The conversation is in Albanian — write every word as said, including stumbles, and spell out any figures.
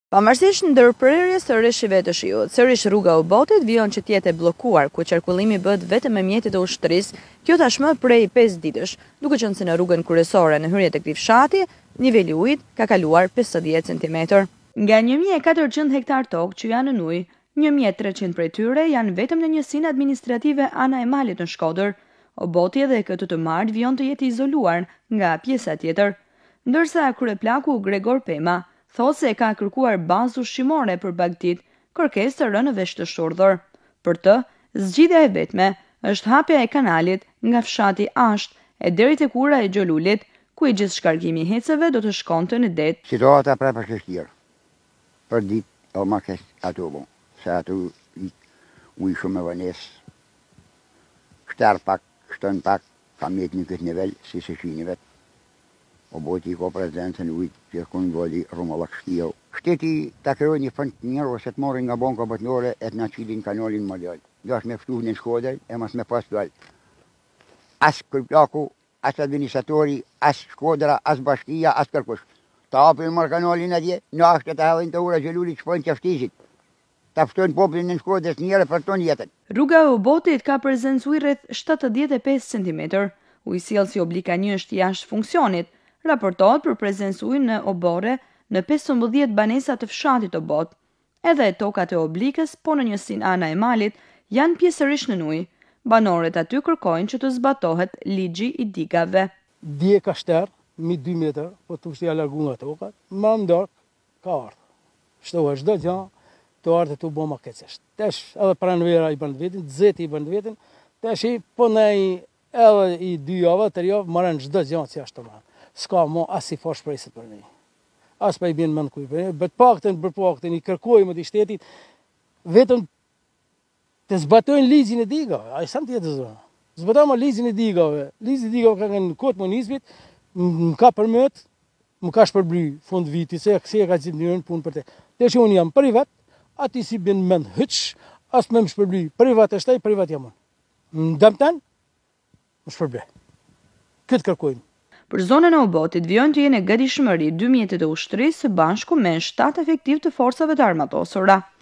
Pavarësisht ndërprerjes së rreshive të shiut, sërish rruga u botit vijon që tjetë e bllokuar, ku qarkullimi bëhet vetëm me mjetet e ushtrisë, kjo tashmë prej pesë ditësh, duke qenë se në rrugën kryesore në hyrje tek fshati, niveli i ujit ka kaluar pesëdhjetë centimetra. Nga një mijë e katërqind hektar tokë që janë në ujë, një mijë e treqind prej tyre janë vetëm në njësinë administrative Ana e Malit në Shkodër. Oboti edhe këtë të martë vijon të jetë izoluar nga pjesa tjetër, ndërsa kryeplaku Gregor Pema thotë se ka kërkuar bazë ushqimore për bagtit, kërkesë të rënë në vesh të shurdhur. Për të, zgjidhja e vetme është hapja e kanalit nga fshati Asht e deri tek ura e Gjolulit, ku i gjithë shkargimi i heceve do të shkonte në det. Situata pra për kështirë, për ditë o ma kesh ato bon, se ato i ujë shumë e vënes, shtar pak, shtën pak, kam jetë në këtë nivel, si se shini vetë. O boti i ko prezencën ujtë që kënë voli rumëllak shtio. Shteti të këroj një fënd njërë ose të morin nga bonka bëtnore e të në qilin kanalin më djallë. Do është me ftuh në Shkodër e mas me pas djallë. As kërplaku, as administratori, as Shkodra, as bashkia, as kërkush. Ta apin mërë kanalin atje, në ashtë të havin të ura Gjelulit që pojnë qaftisit. Ta ftojnë poplin në Shkodrës njëre për ton jetën. Rruga e Obotit ka prezencuar rreth shtatëdhjetë e pesë centimetra. Ujësjellsi oblika një është jashtë funksionit. Raportohet për prezencë ujë në obore në pesëmbëdhjetë banesa të fshatit Obot. Edhe tokat e oblikës, po në njësinë Ana e Malit, janë pjesërisht në ujë. Banorët aty kërkojnë që të zbatohet ligji i digave. Dje ka shterë, mi dy metër, po të ushtë ja largu nga tokat, ma ndark ka ardhë. Shtohet çdo gjë, të ardhë të bo ma kecesht. Tesh edhe pranvera i bënd vetin, zeti i bënd vetin, tesh i po nej edhe i dy javë, të javë, marën çdo gjë që ashtë të marën. Ska mo as i fash presit për ne. As pa i bjen mend kuj për ne. Bet pakten për pakten i kërkojmë të shtetit vetëm të zbatojnë ligjin e digave. A i sa tjetër zonë. Zbatojmë ligjin e digave. Ligji i digave ka në kod municipit, më ka përmët, më ka shpërbry fund viti se se ka gjithë njërën punë për te. Te që unë jam privat, ati si bjen mend hyç, as me më shpërbry privat e shtaj, privat jam unë. Në dëmëtan, më shpërbry. Këtë kërkojmë. Për zonën e Obotit vijojnë të jenë gatishmëri dy mjetet e ushtrisë së bashku me shtatë efektiv të forcave të armatosura.